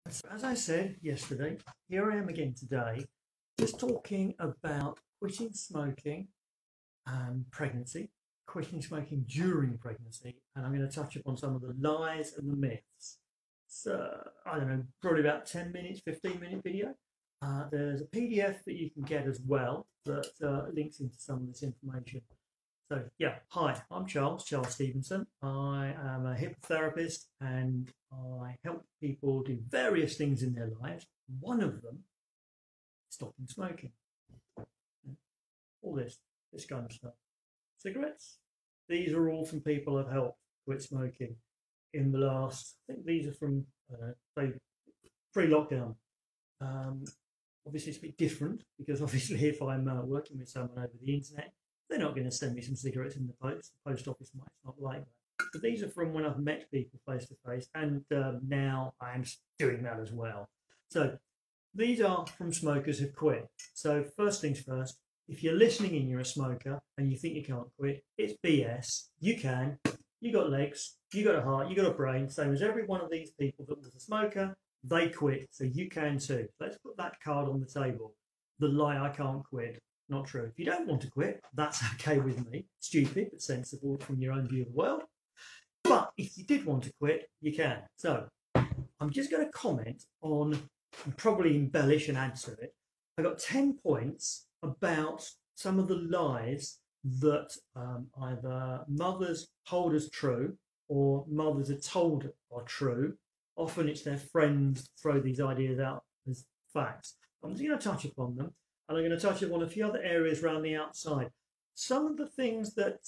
So as I said yesterday, here I am again today, just talking about quitting smoking and pregnancy, quitting smoking during pregnancy, and I'm going to touch upon some of the lies and the myths. So, I don't know, probably about 10 minutes, 15-minute video. There's a PDF that you can get as well that links into some of this information. So yeah, hi, I'm Charles Stevenson. I am a hypnotherapist and I help people do various things in their lives. One of them, stopping smoking. All this kind of stuff. Cigarettes, these are all from people I've helped quit smoking in the last, I think these are from pre-lockdown. Obviously it's a bit different because obviously if I'm working with someone over the internet, they're not going to send me some cigarettes in the post. The post office might not like that. But these are from when I've met people face to face, and now I'm doing that as well. So these are from smokers who've quit. So first things first, if you're listening and you're a smoker and you think you can't quit, it's BS. You can. You got legs, you got a heart, you got a brain. Same as every one of these people that was a smoker, they quit. So you can too. Let's put that card on the table. The lie, I can't quit. Not true. If you don't want to quit, that's okay with me. Stupid, but sensible from your own view of the world. But if you did want to quit, you can. So I'm just going to comment on, and probably embellish and add to it. I got 10 points about some of the lies that either mothers hold as true or mothers are told are true. Often it's their friends throw these ideas out as facts. I'm just going to touch upon them. And I'm going to touch upon a few other areas around the outside. Some of the things that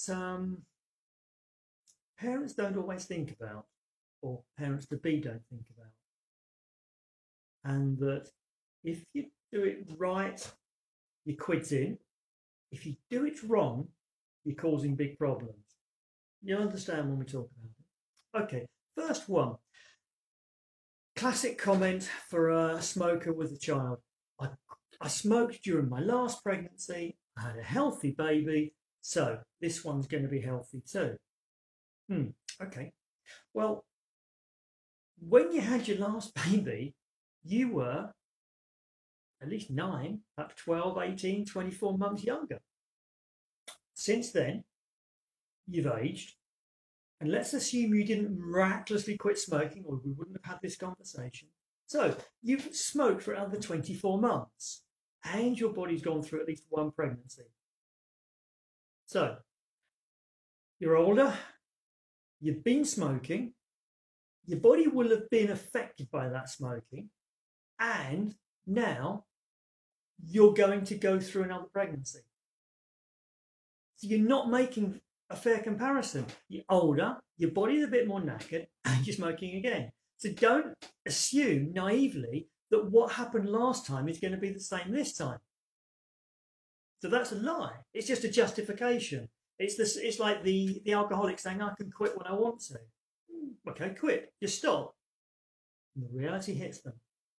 parents don't always think about, or parents-to-be don't think about. And that if you do it right, you're quitting. If you do it wrong, you're causing big problems. You understand when we talk about it? Okay, first one. Classic comment for a smoker with a child. I smoked during my last pregnancy, I had a healthy baby, so this one's going to be healthy too. Okay. Well, when you had your last baby, you were at least 9, up 12, 18, 24 months younger. Since then, you've aged, and let's assume you didn't miraculously quit smoking or we wouldn't have had this conversation. So you've smoked for another 24 months. And your body's gone through at least one pregnancy. So, you're older, you've been smoking, your body will have been affected by that smoking, and now you're going to go through another pregnancy. So you're not making a fair comparison. You're older, your body's a bit more knackered, and you're smoking again. So don't assume naively that what happened last time is going to be the same this time. So that's a lie. It's just a justification. It's like the alcoholic saying, I can quit when I want to. Okay, quit. Just stop. And the reality hits them.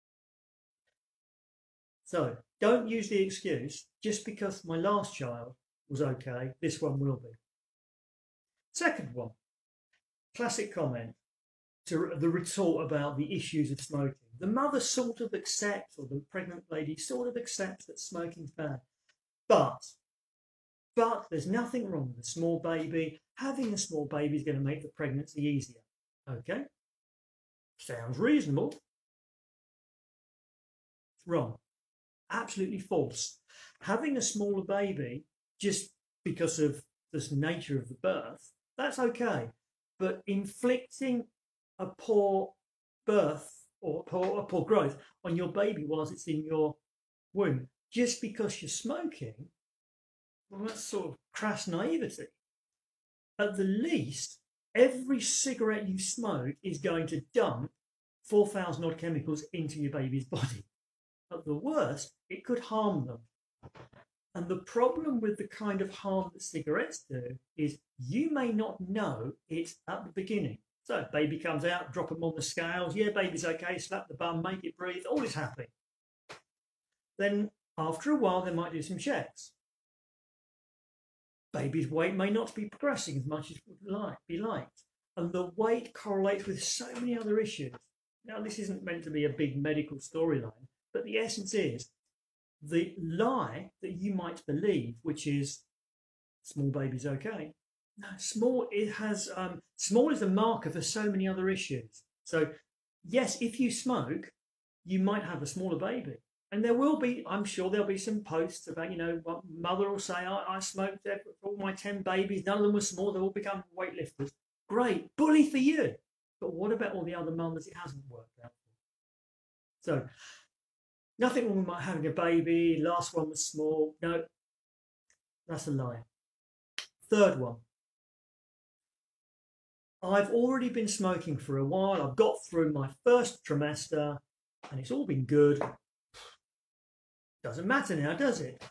So don't use the excuse, just because my last child was okay, this one will be. Second one, classic comment to the retort about the issues of smoking. The mother sort of accepts, or the pregnant lady sort of accepts that smoking's bad. But there's nothing wrong with a small baby. Having a small baby is going to make the pregnancy easier. Okay? Sounds reasonable. It's wrong. Absolutely false. Having a smaller baby, just because of the nature of the birth, that's okay. But inflicting a poor birth or a poor growth on your baby whilst it's in your womb, just because you're smoking, well, that's sort of crass naivety. At the least, every cigarette you smoke is going to dump 4,000 odd chemicals into your baby's body. At the worst, it could harm them. And the problem with the kind of harm that cigarettes do is you may not know it at the beginning. So baby comes out, drop them on the scales. Yeah, baby's okay. Slap the bum, make it breathe. All is happy. Then after a while, they might do some checks. Baby's weight may not be progressing as much as would be liked. And the weight correlates with so many other issues. Now, this isn't meant to be a big medical storyline, but the essence is the lie that you might believe, which is small baby's okay. No, small, it has, small is a marker for so many other issues. So yes, if you smoke, you might have a smaller baby. And there will be, I'm sure there'll be some posts about, you know, what mother will say, I smoked all my 10 babies, none of them were small, they all become weightlifters. Great, bully for you. But what about all the other mums it hasn't worked out for? So, nothing wrong with having a baby, last one was small. No, that's a lie. Third one. I've already been smoking for a while. I've got through my first trimester and it's all been good. Doesn't matter now, does it?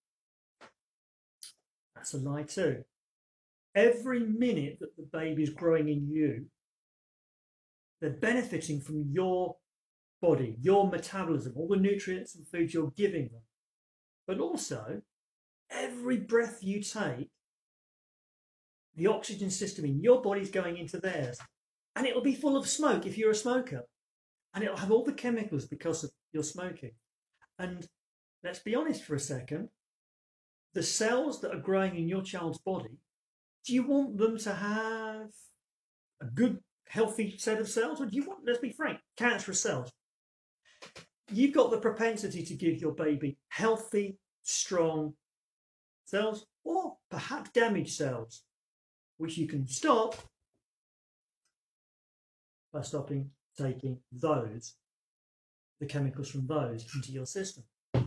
That's a lie too. Every minute that the baby's growing in you, they're benefiting from your body, your metabolism, all the nutrients and foods you're giving them. But also, every breath you take, the oxygen system in your body's going into theirs. And it'll be full of smoke if you're a smoker. And it'll have all the chemicals because of your smoking. And let's be honest for a second, the cells that are growing in your child's body, do you want them to have a good, healthy set of cells? Or do you want, let's be frank, cancerous cells? You've got the propensity to give your baby healthy, strong cells, or perhaps damaged cells, which you can stop by stopping taking those, the chemicals from those, into your system.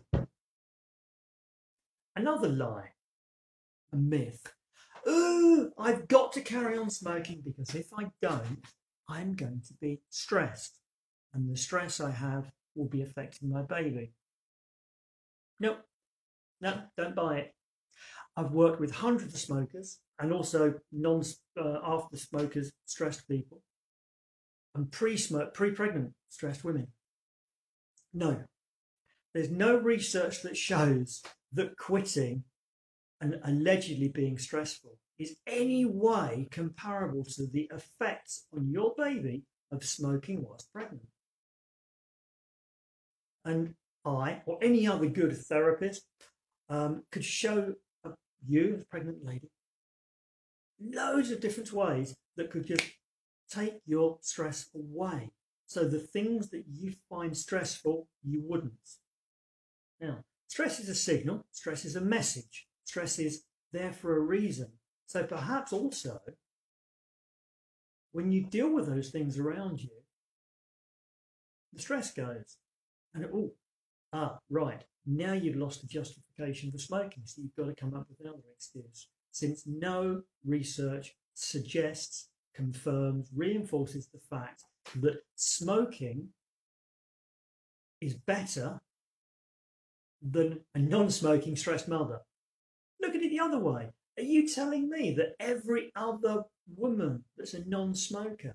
Another lie, a myth. Oh, I've got to carry on smoking because if I don't, I'm going to be stressed. And the stress I have will be affecting my baby. Nope, no, don't buy it. I've worked with hundreds of smokers and also after smokers, stressed people, and pre-pregnant stressed women. No, there's no research that shows that quitting and allegedly being stressful is any way comparable to the effects on your baby of smoking whilst pregnant. And I, or any other good therapist, could show you, as a pregnant lady, loads of different ways that could just take your stress away. So the things that you find stressful, you wouldn't. Now, stress is a signal, stress is a message, stress is there for a reason. So perhaps also, when you deal with those things around you, the stress goes. And right, now you've lost the justification for smoking, so you've got to come up with another excuse. Since no research suggests, confirms, reinforces the fact that smoking is better than a non-smoking stressed mother. Look at it the other way. Are you telling me that every other woman that's a non-smoker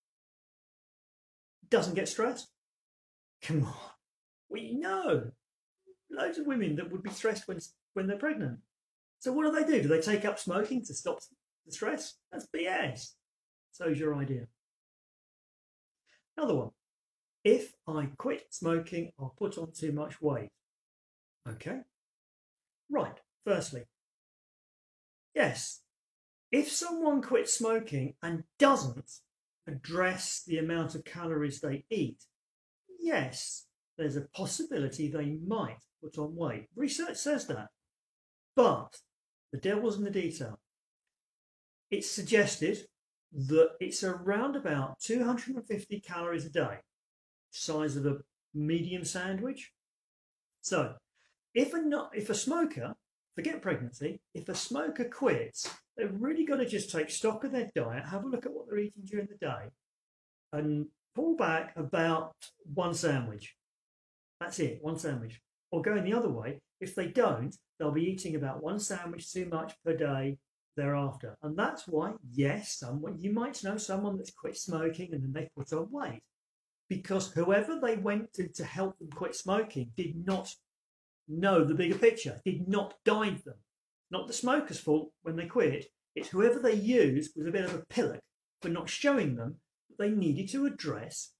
doesn't get stressed? Come on. We know loads of women that would be stressed when they're pregnant. So what do? Do they take up smoking to stop the stress? That's BS. So's your idea. Another one. If I quit smoking, I'll put on too much weight. Okay. Right. Firstly, yes, if someone quits smoking and doesn't address the amount of calories they eat, yes, there's a possibility they might put on weight. Research says that. But the devil's in the detail. It's suggested that it's around about 250 calories a day, size of a medium sandwich. So if a smoker, forget pregnancy, if a smoker quits, they've really got to just take stock of their diet, have a look at what they're eating during the day, and pull back about one sandwich. That's it, one sandwich. Or going the other way, if they don't, they'll be eating about one sandwich too much per day thereafter. And that's why, yes, you might know someone that's quit smoking and then they put on weight. Because whoever they went to help them quit smoking did not know the bigger picture, did not guide them. Not the smoker's fault when they quit. It's whoever they used was a bit of a pillock for not showing them that they needed to address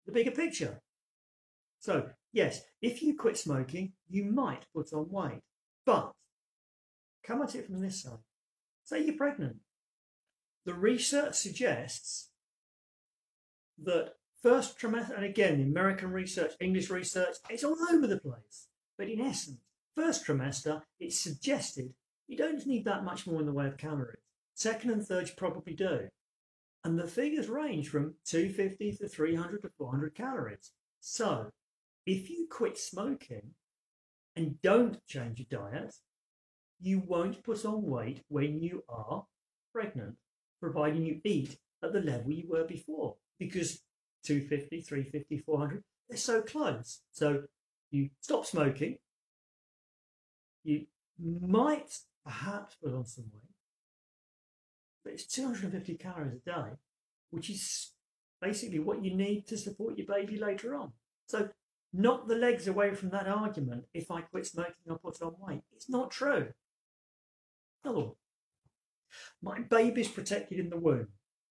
the bigger picture. So yes, if you quit smoking, you might put on weight, but come at it from this side. Say you're pregnant. The research suggests that first trimester, and again, the American research, English research, it's all over the place. But in essence, first trimester, it's suggested you don't need that much more in the way of calories. Second and third, you probably do. And the figures range from 250 to 300 to 400 calories. So if you quit smoking and don't change your diet, you won't put on weight when you are pregnant, providing you eat at the level you were before, because 250, 350, 400, they're so close. So you stop smoking, you might perhaps put on some weight, but it's 250 calories a day, which is basically what you need to support your baby later on. So knock the legs away from that argument, if I quit smoking, I'll put on weight. It's not true. Oh, my baby's protected in the womb.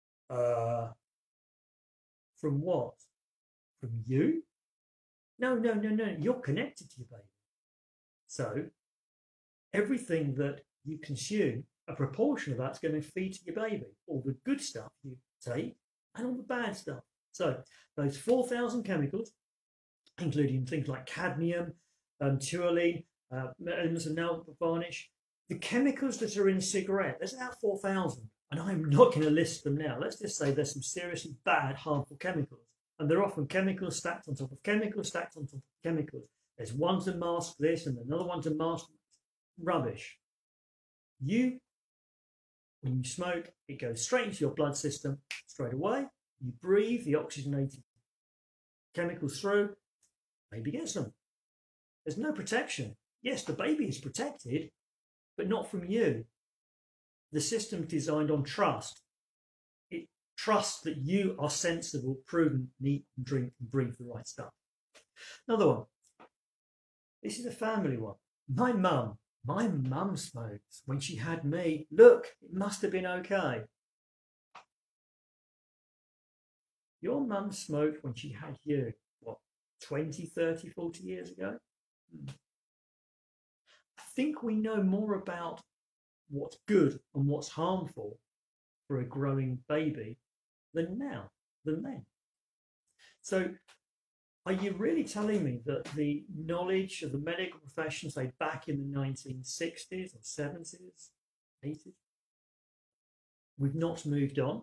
From what? From you? No. You're connected to your baby. So everything that you consume, a proportion of that's going to feed to your baby. All the good stuff you take and all the bad stuff. So those 4,000 chemicals, including things like cadmium, toluene, elements of nail varnish, the chemicals that are in a cigarette, there's about 4,000. And I'm not going to list them now. Let's just say there's some seriously bad, harmful chemicals. And they're often chemicals stacked on top of chemicals, stacked on top of chemicals. There's one to mask this and another one to mask rubbish. When you smoke, it goes straight into your blood system straight away. You breathe the oxygenated chemicals through, baby gets them. There's no protection. Yes, the baby is protected, but not from you. The system's designed on trust. It trusts that you are sensible, prudent, eat and drink and breathe the right stuff. Another one. This is a family one. My mum smoked when she had me. Look, it must have been okay. Your mum smoked when she had you, what, 20, 30, 40 years ago? I think we know more about what's good and what's harmful for a growing baby than then. So are you really telling me that the knowledge of the medical profession, say back in the 1960s or 70s, 80s, we've not moved on?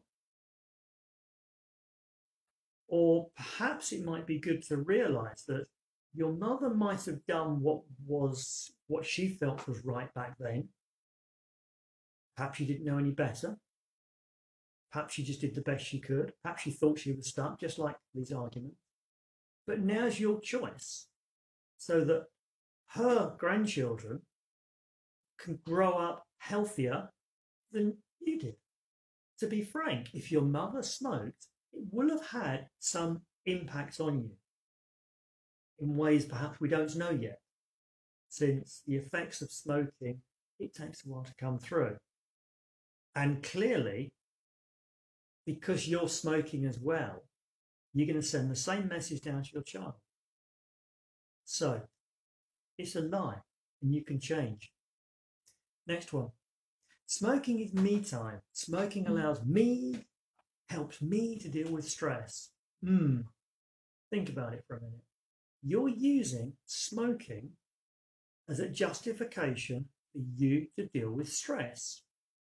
Or perhaps it might be good to realise that your mother might have done what she felt was right back then. Perhaps she didn't know any better. Perhaps she just did the best she could. Perhaps she thought she was stuck, just like these arguments. But now's your choice, so that her grandchildren can grow up healthier than you did. To be frank, if your mother smoked, it will have had some impact on you in ways perhaps we don't know yet, since the effects of smoking, it takes a while to come through. And clearly, because you're smoking as well, you're going to send the same message down to your child. So it's a lie and you can change. Next one. Smoking is me time. Smoking allows me, helps me to deal with stress. Think about it for a minute. You're using smoking as a justification for you to deal with stress.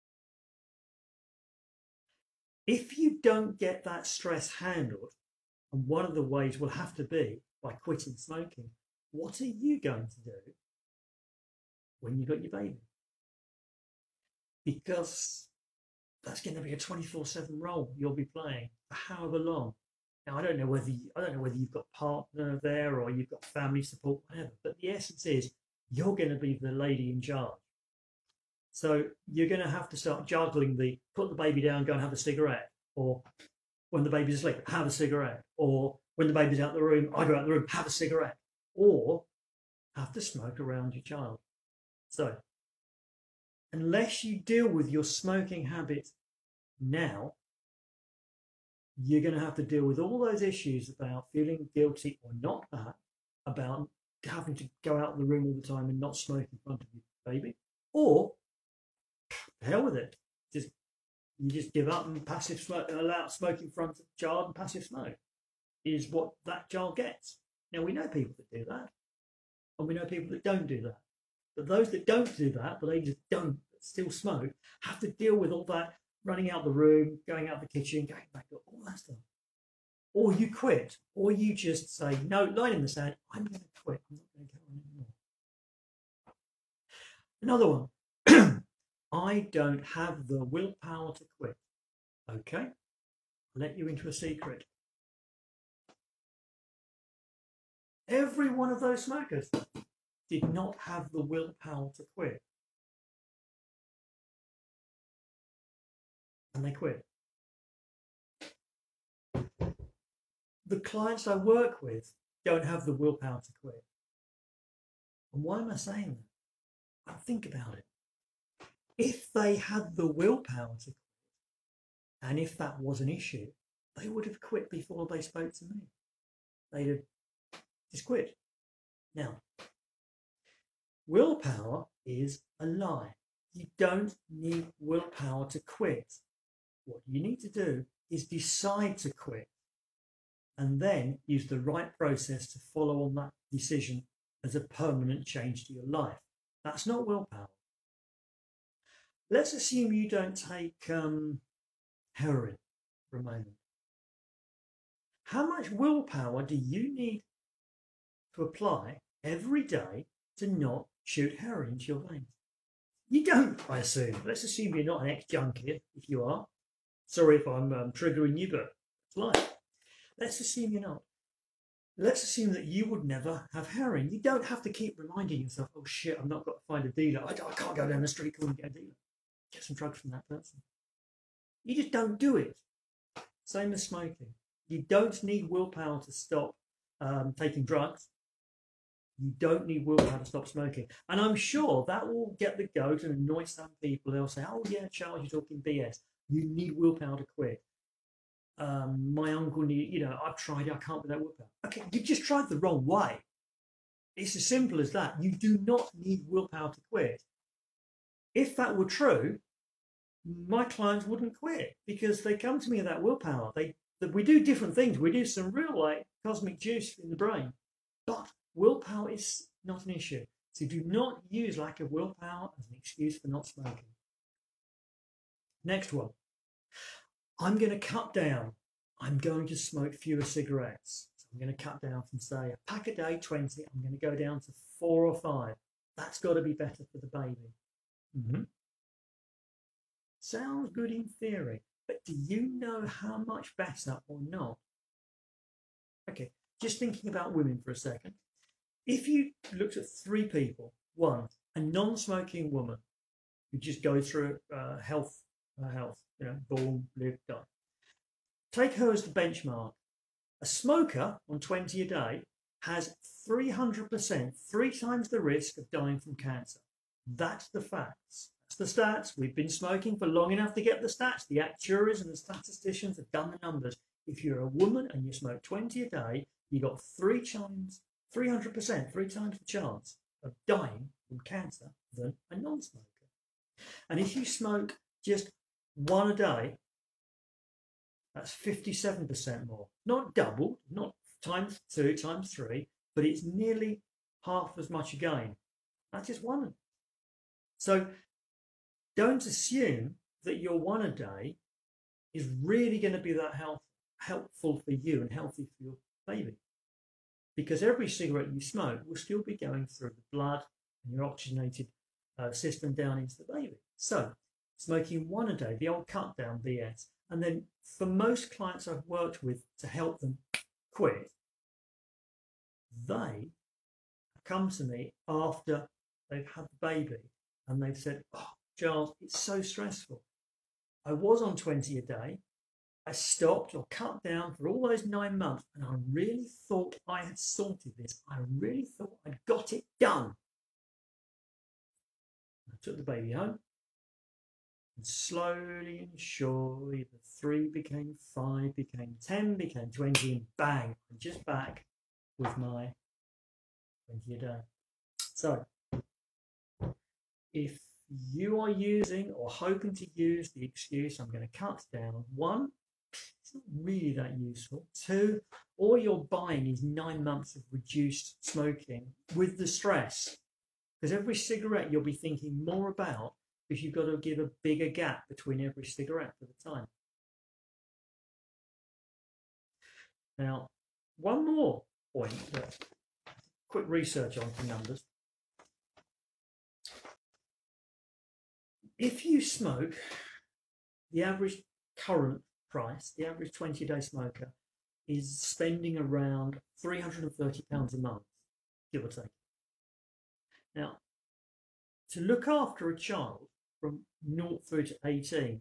If you don't get that stress handled, and one of the ways will have to be by quitting smoking, what are you going to do when you've got your baby? Because that's going to be a 24/7 role you'll be playing for however long. Now, I don't know whether you've got a partner there or you've got family support, whatever. But the essence is you're going to be the lady in charge. So you're going to have to start juggling the put the baby down, go and have a cigarette, or when the baby's asleep, have a cigarette, or when the baby's out the room, I go out the room, have a cigarette, or have to smoke around your child. So unless you deal with your smoking habit now, you're going to have to deal with all those issues about feeling guilty or not that, about having to go out of the room all the time and not smoke in front of your baby, or the hell with it. You just give up and passive smoke, allow smoke in front of the child, and passive smoke is what that child gets. Now, we know people that do that, and we know people that don't do that. But those that don't do that, but they just don't still smoke, have to deal with all that running out the room, going out the kitchen, going back, all that stuff. Or you quit, or you just say, no, line in the sand, I'm going to quit. I'm not going to go on anymore. Another one. I don't have the willpower to quit. Okay, I'll let you into a secret. Every one of those smokers did not have the willpower to quit. And they quit. The clients I work with don't have the willpower to quit. And why am I saying that? Well, think about it. If they had the willpower to quit, and if that was an issue, they would have quit before they spoke to me. They'd have just quit. Now, willpower is a lie. You don't need willpower to quit. What you need to do is decide to quit, and then use the right process to follow on that decision as a permanent change to your life. That's not willpower. Let's assume you don't take heroin for a moment. How much willpower do you need to apply every day to not shoot heroin into your veins? You don't, I assume. Let's assume you're not an ex-junkie. If you are, sorry if I'm triggering you, but it's life. Let's assume you're not. Let's assume that you would never have heroin. You don't have to keep reminding yourself, oh shit, I've not got to find a dealer. I can't go down the street and get a dealer. Get some drugs from that person. You just don't do it. Same as smoking. You don't need willpower to stop taking drugs. You don't need willpower to stop smoking. And I'm sure that will get the goat and annoy some people. They'll say, oh yeah, Charles, you're talking BS. You need willpower to quit. My uncle need, I've tried it, I can't without willpower. Okay, you've just tried the wrong way. It's as simple as that. You do not need willpower to quit. If that were true, my clients wouldn't quit because they come to me with that willpower. We do different things. We do some real cosmic juice in the brain, but willpower is not an issue. So do not use lack of willpower as an excuse for not smoking. Next one. I'm going to cut down. I'm going to smoke fewer cigarettes. So I'm going to cut down from, say, a pack a day, 20. I'm going to go down to 4 or 5. That's got to be better for the baby. Sounds good in theory, but do you know how much better or not? Okay, just thinking about women for a second. If you looked at 3 people, one, a non-smoking woman who just goes through health, born, live, die. Take her as the benchmark. A smoker on 20 a day has 300%, 3 times the risk of dying from cancer. That's the facts. That's the stats. We've been smoking for long enough to get the stats. The actuaries and the statisticians have done the numbers. If you're a woman and you smoke 20 a day, you got 300%, 3 times the chance of dying from cancer than a non-smoker. And if you smoke just 1 a day, that's 57% more. Not doubled, not times 2, times 3, but it's nearly half as much again. That's just 1. So don't assume that your 1 a day is really going to be that helpful for you and healthy for your baby. Because every cigarette you smoke will still be going through the blood and your oxygenated system down into the baby. So smoking 1 a day, the old cut down BS. And then for most clients I've worked with to help them quit, they come to me after they've had the baby and they've said, oh, Charles, it's so stressful. I was on 20 a day. I stopped or cut down for all those 9 months and I really thought I had sorted this. I really thought I'd got it done. I took the baby home. And slowly and surely, the 3 became 5, became 10, became 20, and bang, I'm just back with my 20 a day. So, if you are using or hoping to use the excuse, I'm going to cut down, 1, it's not really that useful. 2, all you're buying is 9 months of reduced smoking with the stress. Because every cigarette you'll be thinking more about, because you've got to give a bigger gap between every cigarette for the time. Now, one more point, quick research on the numbers. If you smoke, the average current price, the average 20-day smoker is spending around £330 a month, give or take. Now, to look after a child from 0 through to 18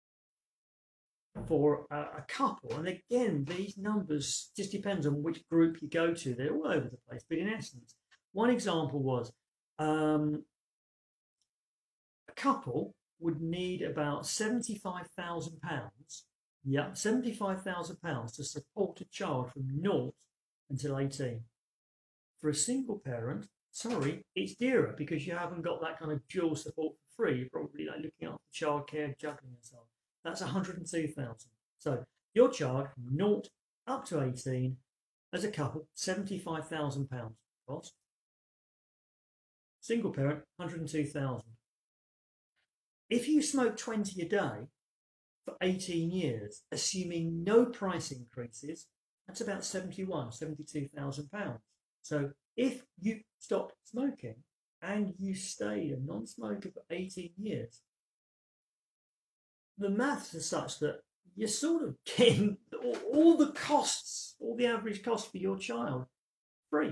for a couple, and again, these numbers just depends on which group you go to. They're all over the place, but in essence, one example was a couple would need about £75,000, yeah, £75,000 to support a child from 0 until 18. For a single parent, sorry, it's dearer because you haven't got that kind of dual support for free. You're probably like looking after childcare, juggling and so on. That's 102,000. So your child from 0 up to 18 as a couple, £75,000 cost. Single parent, 102,000. If you smoke 20 a day for 18 years, assuming no price increases, that's about £72,000. So if you stopped smoking and you stayed a non-smoker for 18 years, the maths are such that you're sort of getting all the costs, all the average cost for your child free.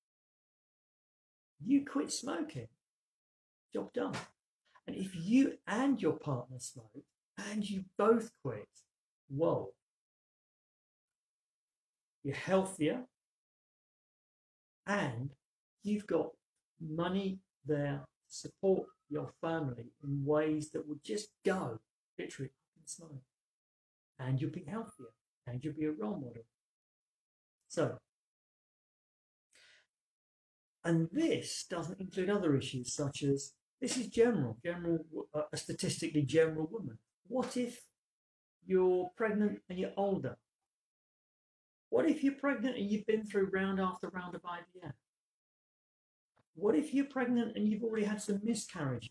You quit smoking, job done. And if you and your partner smoke and you both quit, whoa, you're healthier and you've got money there to support your family in ways that would just go literally up in smoke. And you'll be healthier and you'll be a role model. So, and this doesn't include other issues such as, this is a statistically general woman. What if you're pregnant and you're older? What if you're pregnant and you've been through round after round of IVF? What if you're pregnant and you've already had some miscarriages?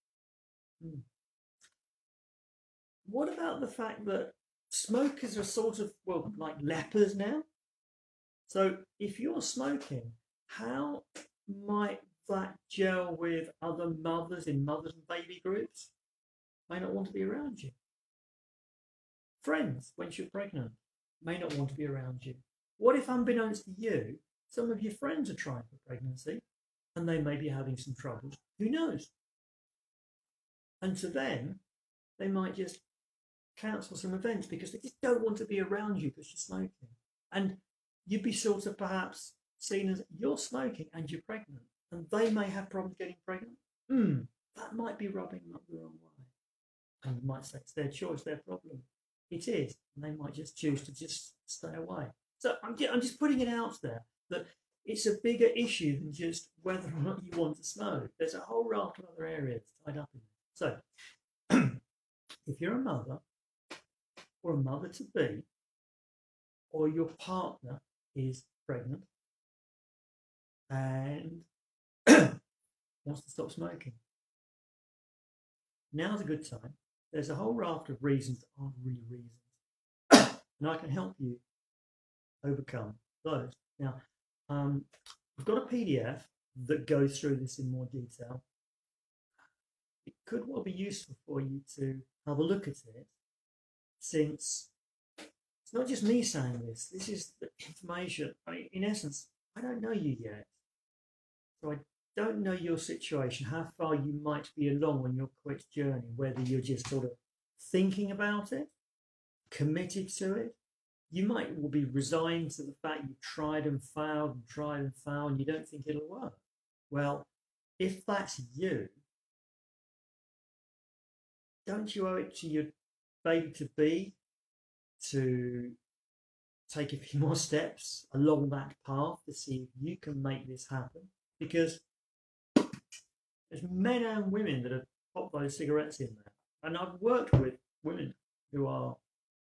What about the fact that smokers are sort of, well, like lepers now? So if you're smoking, how might that gel with other mothers in mothers and baby groups? May not want to be around you. Friends, when you're pregnant, may not want to be around you. What if, unbeknownst to you, some of your friends are trying for pregnancy and they may be having some troubles? Who knows? And to them, they might just cancel some events because they just don't want to be around you because you're smoking. And you'd be sort of perhaps seen as you're smoking and you're pregnant, and they may have problems getting pregnant. That might be rubbing them up the wrong way. And you might say it's their choice, their problem. It is, and they might just choose to just stay away. So I'm just putting it out there that it's a bigger issue than just whether or not you want to smoke. There's a whole raft of other areas tied up in it. So if you're a mother or a mother-to-be, or your partner is pregnant and wants to stop smoking, now's a good time. There's a whole raft of reasons that aren't really reasons, and I can help you overcome those. Now, I've got a PDF that goes through this in more detail. It could well be useful for you to have a look at it, since it's not just me saying this. This is the information. I mean, in essence, I don't know you yet. So I don't know your situation, how far you might be along on your quit journey, whether you're just sort of thinking about it, committed to it. You might well be resigned to the fact you've tried and failed and you don't think it'll work. Well, if that's you, don't you owe it to your baby to be to take a few more steps along that path to see if you can make this happen? Because there's men and women that have popped those cigarettes in there. And I've worked with women who are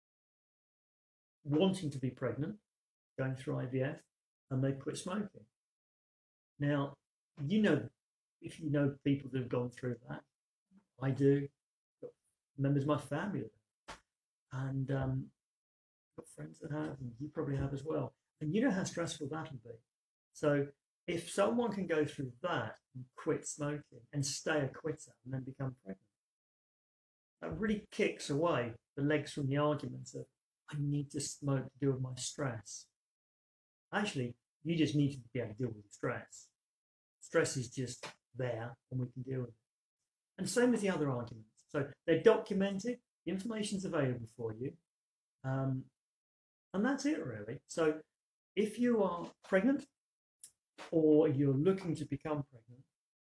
wanting to be pregnant, going through IVF, and they quit smoking. Now, you know, if you know people that have gone through that, I do. Got members of my family and got friends that have, and you probably have as well. And you know how stressful that will be. So if someone can go through that and quit smoking and stay a quitter and then become pregnant, that really kicks away the legs from the arguments of, I need to smoke to deal with my stress. Actually, you just need to be able to deal with the stress. Stress is just there and we can deal with it. And same with the other arguments. So they're documented, the information's available for you. And that's it really. So if you are pregnant or you're looking to become pregnant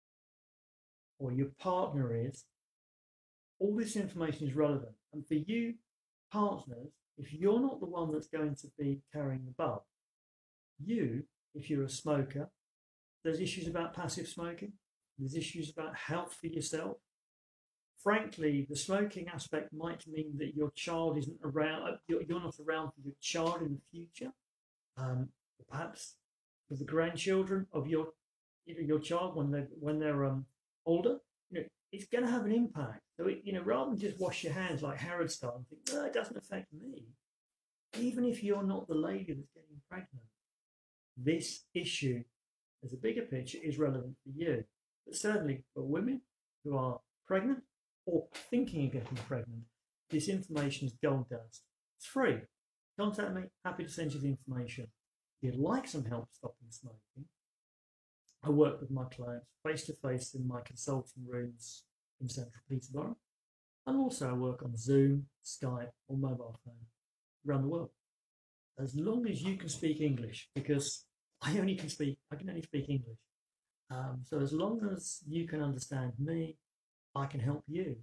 or your partner is, all this information is relevant. And for you partners, if you're not the one that's going to be carrying the bug, you, if you're a smoker, there's issues about passive smoking. There's issues about health for yourself. Frankly, the smoking aspect might mean that your child isn't around, you're not around for your child in the future. Perhaps for the grandchildren of your child when they're older, it's going to have an impact. So, rather than just wash your hands like Herod style and think, no, it doesn't affect me. Even if you're not the lady that's getting pregnant, this issue, as a bigger picture, is relevant for you. But certainly for women who are pregnant or thinking of getting pregnant, this information is gold dust. It's free. Contact me. Happy to send you the information. If you'd like some help stopping smoking, I work with my clients face-to-face in my consulting rooms in central Peterborough. And also I work on Zoom, Skype, or mobile phone around the world. As long as you can speak English, because I can only speak English. So as long as you can understand me, I can help you.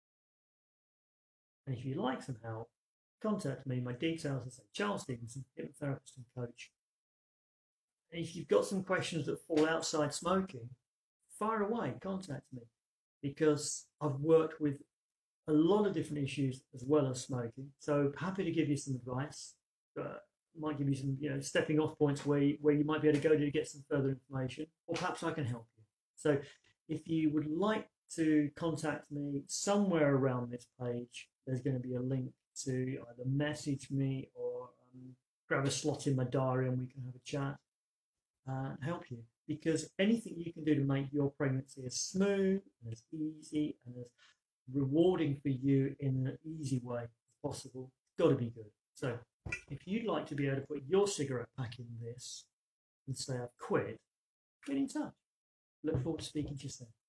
And if you'd like some help, contact me. My details are say Charles Stevenson, hypnotherapist and coach. And if you've got some questions that fall outside smoking, fire away, contact me, because I've worked with a lot of different issues as well as smoking. So happy to give you some advice. Might give you some, stepping off points where you might be able to go to get some further information, or perhaps I can help you. So if you would like to contact me, somewhere around this page, there's going to be a link to either message me or grab a slot in my diary and we can have a chat and help you. Because anything you can do to make your pregnancy as smooth and as easy and as rewarding for you in an easy way as possible, it's got to be good. So if you'd like to be able to put your cigarette pack in this and say I've quit, get in touch. Look forward to speaking to you soon.